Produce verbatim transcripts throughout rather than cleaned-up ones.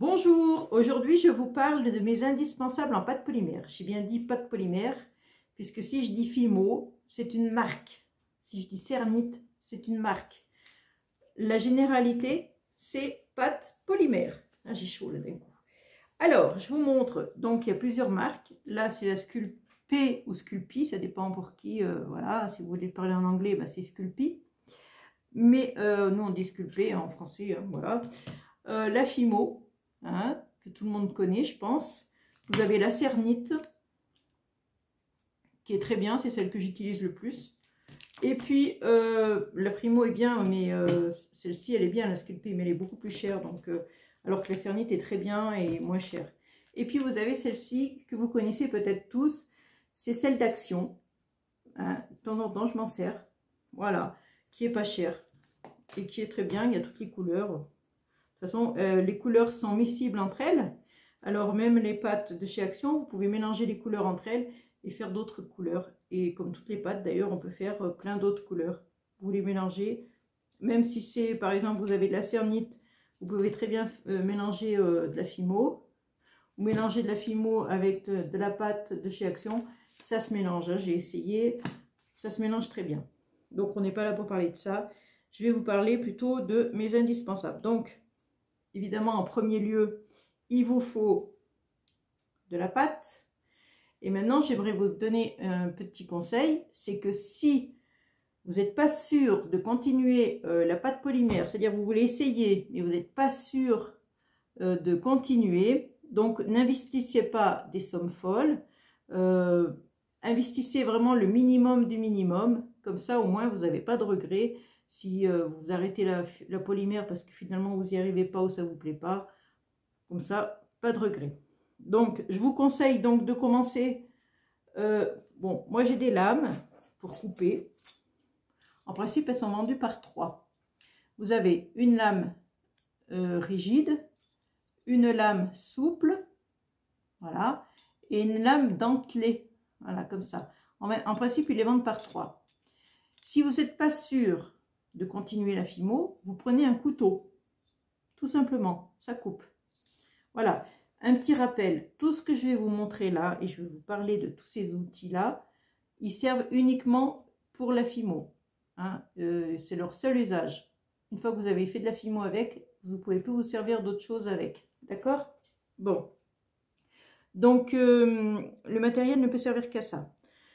Bonjour, aujourd'hui je vous parle de mes indispensables en pâte polymère. J'ai bien dit pâte polymère, puisque si je dis Fimo, c'est une marque. Si je dis Cernit, c'est une marque. La généralité, c'est pâte polymère. Ah, j'ai chaud là d'un coup. Alors, je vous montre, donc il y a plusieurs marques. Là, c'est la Sculpey ou Sculpey, ça dépend pour qui. Euh, voilà, si vous voulez parler en anglais, bah, c'est Sculpey. Mais euh, nous, on dit Sculpey en français, hein, voilà. Euh, la Fimo. Hein, que tout le monde connaît, je pense. Vous avez la Cernit, qui est très bien, c'est celle que j'utilise le plus. Et puis, euh, la Primo est bien, mais euh, celle-ci, elle est bien, la Sculpey, mais elle est beaucoup plus chère. Donc, euh, alors que la Cernit est très bien et moins chère. Et puis, vous avez celle-ci, que vous connaissez peut-être tous, c'est celle d'Action. Hein, de temps en temps, je m'en sers. Voilà, qui est pas chère et qui est très bien, il y a toutes les couleurs. De toute façon, euh, les couleurs sont miscibles entre elles. Alors, même les pâtes de chez Action, vous pouvez mélanger les couleurs entre elles et faire d'autres couleurs. Et comme toutes les pâtes, d'ailleurs, on peut faire euh, plein d'autres couleurs. Vous les mélangez. Même si c'est, par exemple, vous avez de la Cernit, vous pouvez très bien euh, mélanger euh, de la Fimo. Ou mélanger de la Fimo avec de, de la pâte de chez Action. Ça se mélange, hein, j'ai essayé. Ça se mélange très bien. Donc, on n'est pas là pour parler de ça. Je vais vous parler plutôt de mes indispensables. Donc, évidemment, en premier lieu, il vous faut de la pâte. Et maintenant, j'aimerais vous donner un petit conseil. C'est que si vous n'êtes pas sûr de continuer euh, la pâte polymère, c'est-à-dire vous voulez essayer, mais vous n'êtes pas sûr euh, de continuer, donc n'investissez pas des sommes folles. Euh, investissez vraiment le minimum du minimum. Comme ça, au moins, vous n'avez pas de regrets. Si euh, vous arrêtez la, la polymère parce que finalement vous n'y arrivez pas ou ça ne vous plaît pas, comme ça, pas de regret. Donc, je vous conseille donc de commencer. Euh, bon, moi j'ai des lames pour couper. En principe, elles sont vendues par trois. Vous avez une lame euh, rigide, une lame souple, voilà, et une lame dentelée, voilà, comme ça. En, en principe, ils les vendent par trois. Si vous n'êtes pas sûr de continuer la Fimo, vous prenez un couteau, tout simplement, ça coupe. Voilà, un petit rappel, tout ce que je vais vous montrer là, et je vais vous parler de tous ces outils-là, ils servent uniquement pour la Fimo. Hein, euh, c'est leur seul usage. Une fois que vous avez fait de la Fimo avec, vous ne pouvez plus vous servir d'autre chose avec. D'accord? Bon. Donc, euh, le matériel ne peut servir qu'à ça.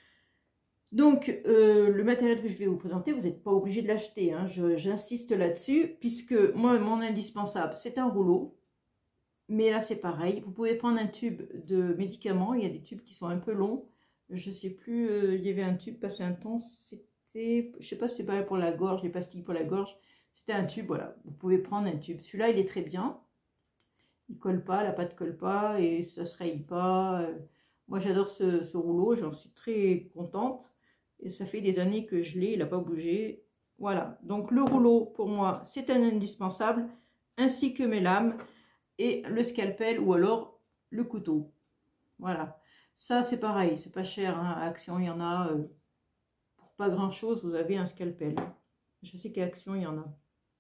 Donc, euh, le matériel que je vais vous présenter, vous n'êtes pas obligé de l'acheter. Hein, j'insiste là-dessus, puisque moi, mon indispensable, c'est un rouleau. Mais là, c'est pareil. Vous pouvez prendre un tube de médicaments. Il y a des tubes qui sont un peu longs. Je ne sais plus, euh, il y avait un tube passé un temps. C'était, je ne sais pas si c'est pareil pour la gorge, les pastilles pour la gorge. C'était un tube, voilà. Vous pouvez prendre un tube. Celui-là, il est très bien. Il ne colle pas, la pâte ne colle pas et ça ne se raye pas. Moi, j'adore ce, ce rouleau. J'en suis très contente. Et ça fait des années que je l'ai, il n'a pas bougé. Voilà, donc le rouleau, pour moi, c'est un indispensable, ainsi que mes lames et le scalpel ou alors le couteau. Voilà, ça c'est pareil, c'est pas cher, hein. À Action, il y en a, euh, pour pas grand-chose, vous avez un scalpel. Je sais qu'à Action, il y en a.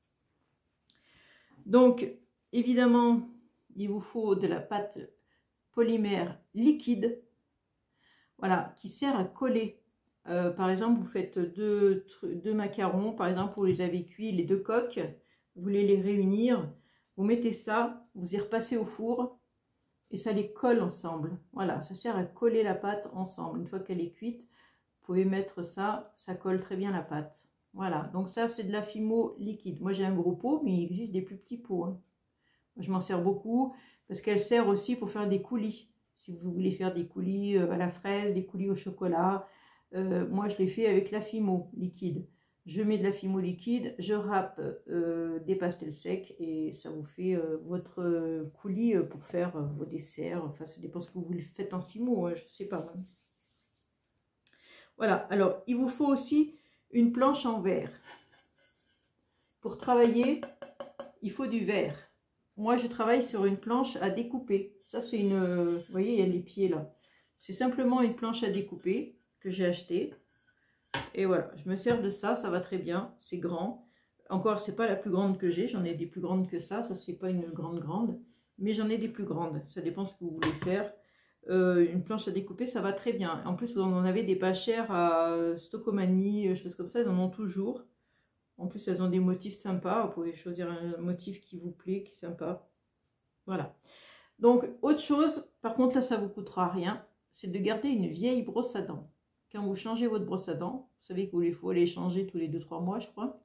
Donc, évidemment, il vous faut de la pâte polymère liquide, voilà, qui sert à coller. Euh, par exemple, vous faites deux, deux macarons, par exemple, vous les avez cuits, les deux coques, vous voulez les réunir, vous mettez ça, vous y repassez au four et ça les colle ensemble. Voilà, ça sert à coller la pâte ensemble. Une fois qu'elle est cuite, vous pouvez mettre ça, ça colle très bien la pâte. Voilà, donc ça c'est de la Fimo liquide. Moi j'ai un gros pot, mais il existe des plus petits pots. Hein. Je m'en sers beaucoup parce qu'elle sert aussi pour faire des coulis. Si vous voulez faire des coulis à la fraise, des coulis au chocolat, Euh, moi, je l'ai fait avec la Fimo liquide. Je mets de la Fimo liquide, je râpe euh, des pastels secs et ça vous fait euh, votre euh, coulis pour faire euh, vos desserts. Enfin, ça dépend ce que vous faites en Fimo, hein, je ne sais pas. Hein. Voilà, alors il vous faut aussi une planche en verre. Pour travailler, il faut du verre. Moi, je travaille sur une planche à découper. Ça, c'est une... Euh, vous voyez, il y a les pieds là. C'est simplement une planche à découper que j'ai acheté et voilà, je me sers de ça, ça va très bien, c'est grand. Encore, c'est pas la plus grande que j'ai, j'en ai des plus grandes que ça, ça c'est pas une grande grande, mais j'en ai des plus grandes. Ça dépend ce que vous voulez faire. Euh, une planche à découper, ça va très bien. En plus, vous en avez des pas chères à Stockomanie, choses comme ça, ils en ont toujours. En plus, elles ont des motifs sympas. Vous pouvez choisir un motif qui vous plaît, qui est sympa. Voilà. Donc, autre chose, par contre, là, ça ne vous coûtera rien, c'est de garder une vieille brosse à dents. Quand vous changez votre brosse à dents, vous savez qu'il faut les changer tous les deux trois mois, je crois.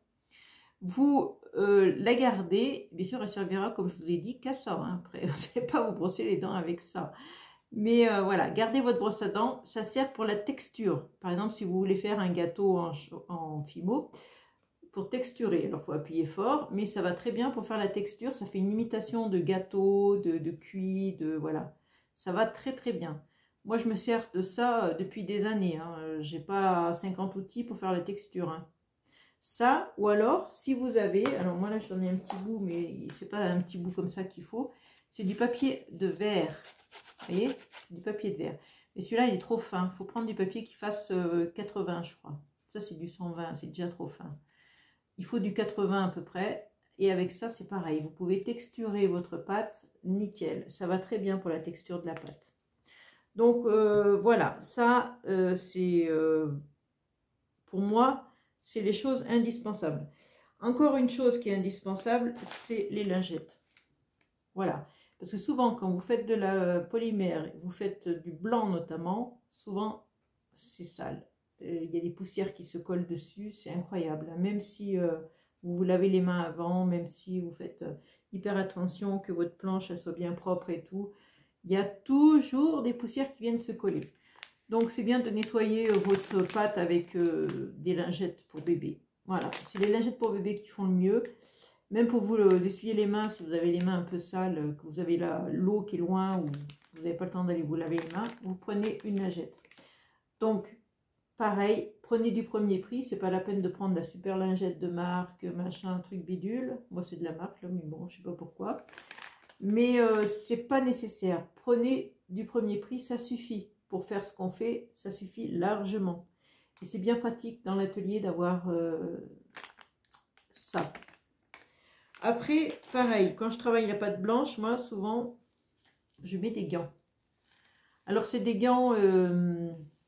Vous euh, la gardez, bien sûr, elle servira, comme je vous ai dit, qu'à ça. Hein. Après, vous n'allez pas vous brosser les dents avec ça. Mais euh, voilà, gardez votre brosse à dents, ça sert pour la texture. Par exemple, si vous voulez faire un gâteau en, en fimo, pour texturer, alors il faut appuyer fort, mais ça va très bien pour faire la texture. Ça fait une imitation de gâteau, de, de cuit, de voilà. Ça va très très bien. Moi, je me sers de ça depuis des années. Hein. J'ai pas cinquante outils pour faire la texture. Hein. Ça, ou alors, si vous avez, alors moi là, j'en ai un petit bout, mais c'est pas un petit bout comme ça qu'il faut. C'est du papier de verre. Vous voyez, du papier de verre. Mais celui-là, il est trop fin. Il faut prendre du papier qui fasse euh, quatre-vingts, je crois. Ça, c'est du cent vingt, c'est déjà trop fin. Il faut du quatre-vingts à peu près. Et avec ça, c'est pareil. Vous pouvez texturer votre pâte, nickel. Ça va très bien pour la texture de la pâte. Donc, euh, voilà. Ça, euh, c'est, euh, pour moi, c'est les choses indispensables. Encore une chose qui est indispensable, c'est les lingettes. Voilà. Parce que souvent, quand vous faites de la polymère, vous faites du blanc notamment, souvent, c'est sale. Il y a des poussières qui se collent dessus, c'est incroyable. Même si euh, vous vous lavez les mains avant, même si vous faites euh, hyper attention que votre planche elle soit bien propre et tout, il y a toujours des poussières qui viennent se coller. Donc, c'est bien de nettoyer votre pâte avec euh, des lingettes pour bébé. Voilà, c'est les lingettes pour bébé qui font le mieux. Même pour vous euh, essuyer les mains, si vous avez les mains un peu sales, que vous avez l'eau qui est loin ou vous n'avez pas le temps d'aller vous laver les mains, vous prenez une lingette. Donc, pareil, prenez du premier prix. C'est pas la peine de prendre la super lingette de marque, machin, truc bidule. Moi, c'est de la marque, là, mais bon, je sais pas pourquoi. Mais euh, c'est pas nécessaire. Prenez du premier prix, ça suffit. Pour faire ce qu'on fait, ça suffit largement. Et c'est bien pratique dans l'atelier d'avoir euh, ça. Après, pareil, quand je travaille la pâte blanche, moi, souvent, je mets des gants. Alors, c'est des gants euh,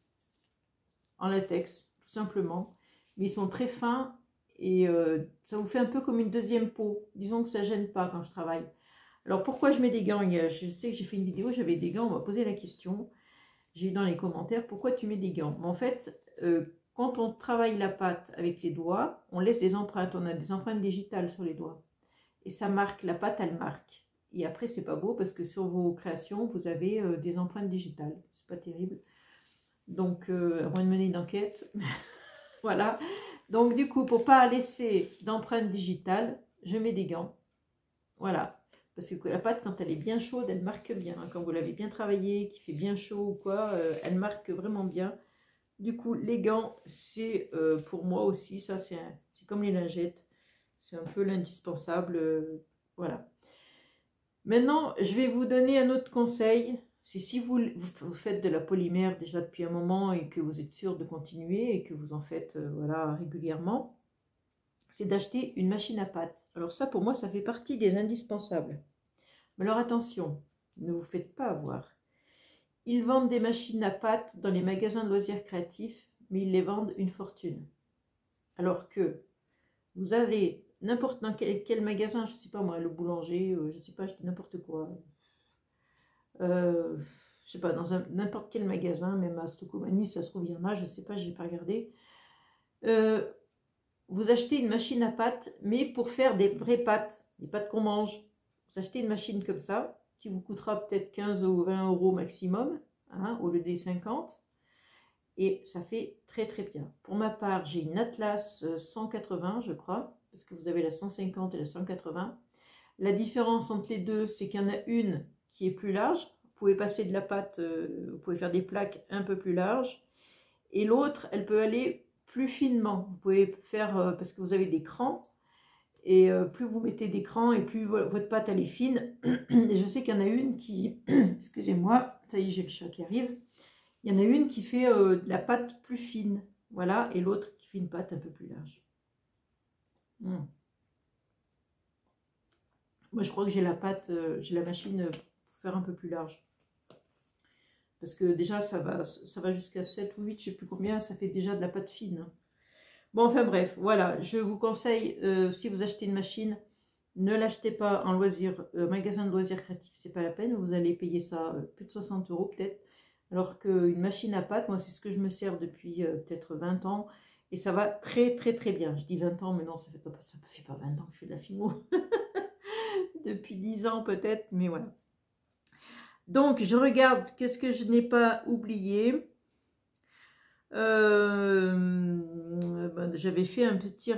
en latex, tout simplement. Mais ils sont très fins et euh, ça vous fait un peu comme une deuxième peau. Disons que ça ne gêne pas quand je travaille. Alors, pourquoi je mets des gants? Je sais que j'ai fait une vidéo, j'avais des gants, on m'a posé la question. J'ai eu dans les commentaires, pourquoi tu mets des gants? Mais en fait, euh, quand on travaille la pâte avec les doigts, on laisse des empreintes. On a des empreintes digitales sur les doigts. Et ça marque, la pâte, elle marque. Et après, c'est pas beau parce que sur vos créations, vous avez euh, des empreintes digitales. C'est pas terrible. Donc, euh, à moins de mener une enquête. Voilà. Donc, du coup, pour pas laisser d'empreintes digitales, je mets des gants. Voilà. Parce que la pâte, quand elle est bien chaude, elle marque bien. Quand vous l'avez bien travaillée, qu'il fait bien chaud ou quoi, euh, elle marque vraiment bien. Du coup, les gants, c'est euh, pour moi aussi, ça c'est comme les lingettes. C'est un peu l'indispensable. Euh, voilà. Maintenant, je vais vous donner un autre conseil. C'est si vous, vous faites de la polymère déjà depuis un moment et que vous êtes sûr de continuer et que vous en faites euh, voilà, régulièrement, c'est d'acheter une machine à pâte. Alors ça, pour moi, ça fait partie des indispensables. Mais alors attention, ne vous faites pas avoir. Ils vendent des machines à pâte dans les magasins de loisirs créatifs, mais ils les vendent une fortune. Alors que vous allez n'importe dans quel, quel magasin, je ne sais pas moi, le boulanger, euh, je ne sais pas, acheter n'importe quoi. Euh, je sais pas, dans n'importe quel magasin, même à Stockomanie, ça se trouve, il y en a, je ne sais pas, je n'ai pas regardé. Euh, vous achetez une machine à pâte, mais pour faire des vraies pâtes, des pâtes qu'on mange. Vous achetez une machine comme ça, qui vous coûtera peut-être quinze ou vingt euros maximum, hein, au lieu des cinquante. Et ça fait très très bien. Pour ma part, j'ai une Atlas cent quatre-vingts, je crois, parce que vous avez la cent cinquante et la cent quatre-vingts. La différence entre les deux, c'est qu'il y en a une qui est plus large. Vous pouvez passer de la pâte, euh, vous pouvez faire des plaques un peu plus larges. Et l'autre, elle peut aller plus finement. Vous pouvez faire, euh, parce que vous avez des crans, et euh, plus vous mettez des crans, et plus vo votre pâte, elle est fine. Et je sais qu'il y en a une qui, excusez-moi, ça y est, j'ai le chat qui arrive. Il y en a une qui fait euh, de la pâte plus fine, voilà, et l'autre qui fait une pâte un peu plus large. Mmh. Moi, je crois que j'ai la pâte, euh, j'ai la machine pour faire un peu plus large. Parce que déjà, ça va, ça va jusqu'à sept ou huit, je ne sais plus combien, ça fait déjà de la pâte fine. Bon, enfin bref, voilà, je vous conseille, euh, si vous achetez une machine, ne l'achetez pas en loisir, euh, magasin de loisirs créatifs, c'est pas la peine, vous allez payer ça euh, plus de soixante euros peut-être. Alors qu'une machine à pâte, moi c'est ce que je me sers depuis euh, peut-être vingt ans, et ça va très très très bien. Je dis vingt ans, mais non, ça fait pas, ça fait pas vingt ans que je fais de la fimo. Depuis dix ans peut-être, mais voilà. Donc, je regarde qu'est-ce que je n'ai pas oublié. Euh, ben, J'avais fait un petit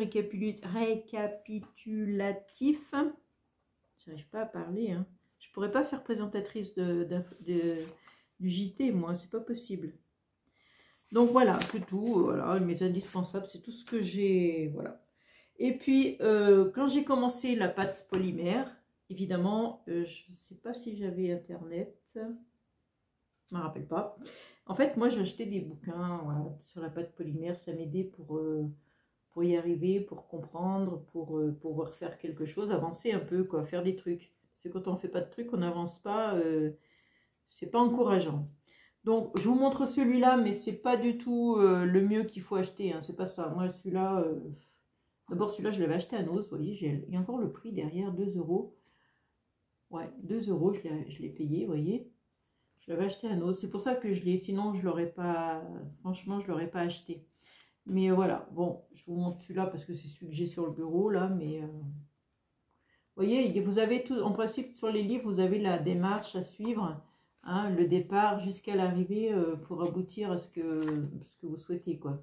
récapitulatif. J'arrive pas à parler. Hein. Je pourrais pas faire présentatrice de, de, de, du J T, moi. C'est pas possible. Donc, voilà, c'est tout. Voilà, mes indispensables, c'est tout ce que j'ai. Voilà. Et puis, euh, quand j'ai commencé la pâte polymère, évidemment, euh, je ne sais pas si j'avais Internet. Je ne me rappelle pas. En fait, moi, j'achetais des bouquins voilà, sur la pâte polymère. Ça m'aidait pour, euh, pour y arriver, pour comprendre, pour euh, pouvoir faire quelque chose, avancer un peu, quoi, faire des trucs. C'est quand on ne fait pas de trucs, on n'avance pas. Euh, c'est pas encourageant. Donc, je vous montre celui-là, mais c'est pas du tout euh, le mieux qu'il faut acheter. Hein, c'est pas ça. Moi, celui-là... Euh, D'abord, celui-là, je l'avais acheté à Noz, vous voyez, il y a encore le prix derrière, deux euros. Ouais, deux euros, je l'ai payé, vous voyez. Je l'avais acheté à Noz, c'est pour ça que je l'ai, sinon je l'aurais pas, franchement, je l'aurais pas acheté. Mais voilà, bon, je vous montre celui-là parce que c'est celui que j'ai sur le bureau, là, mais... Euh, vous voyez, vous avez tout, en principe, sur les livres, vous avez la démarche à suivre, hein, le départ jusqu'à l'arrivée euh, pour aboutir à ce que, ce que vous souhaitez, quoi.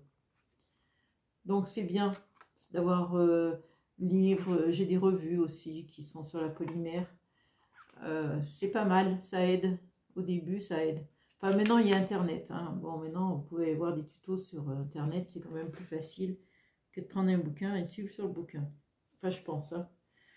Donc, c'est bien d'avoir euh, livres, j'ai des revues aussi qui sont sur la polymère. Euh, c'est pas mal, ça aide. Au début, ça aide. Enfin, maintenant, il y a Internet. Hein. Bon, maintenant, vous pouvez voir des tutos sur Internet. C'est quand même plus facile que de prendre un bouquin et suivre sur le bouquin. Enfin, je pense. Hein.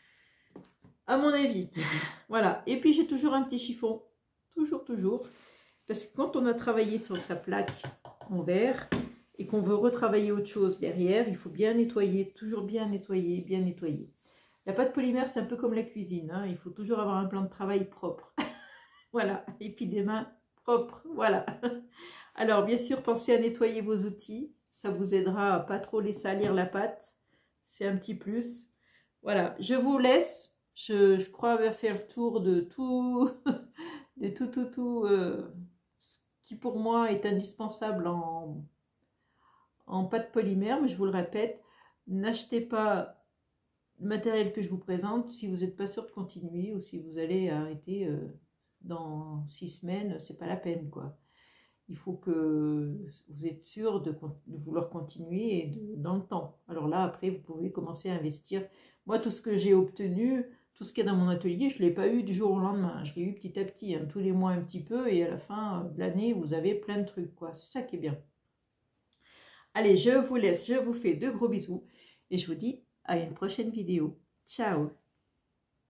À mon avis. Voilà. Et puis, j'ai toujours un petit chiffon. Toujours, toujours. Parce que quand on a travaillé sur sa plaque en verre, et qu'on veut retravailler autre chose derrière, il faut bien nettoyer, toujours bien nettoyer, bien nettoyer. La pâte polymère, c'est un peu comme la cuisine, hein, il faut toujours avoir un plan de travail propre. Voilà, et puis des mains propres, voilà. Alors, bien sûr, pensez à nettoyer vos outils, ça vous aidera à pas trop les salir la pâte, c'est un petit plus. Voilà, je vous laisse, je, je crois avoir fait le tour de tout, de tout, tout, tout, euh, ce qui pour moi est indispensable en... en pâte polymère, mais je vous le répète, n'achetez pas le matériel que je vous présente si vous n'êtes pas sûr de continuer ou si vous allez arrêter euh, dans six semaines, c'est pas la peine, quoi. Il faut que vous êtes sûr de, de vouloir continuer et de, dans le temps. Alors là, après, vous pouvez commencer à investir. Moi, tout ce que j'ai obtenu, tout ce qu'il y a dans mon atelier, je ne l'ai pas eu du jour au lendemain. Je l'ai eu petit à petit, hein, tous les mois un petit peu, et à la fin de l'année, vous avez plein de trucs, quoi. C'est ça qui est bien. Allez, je vous laisse, je vous fais de gros bisous et je vous dis à une prochaine vidéo. Ciao!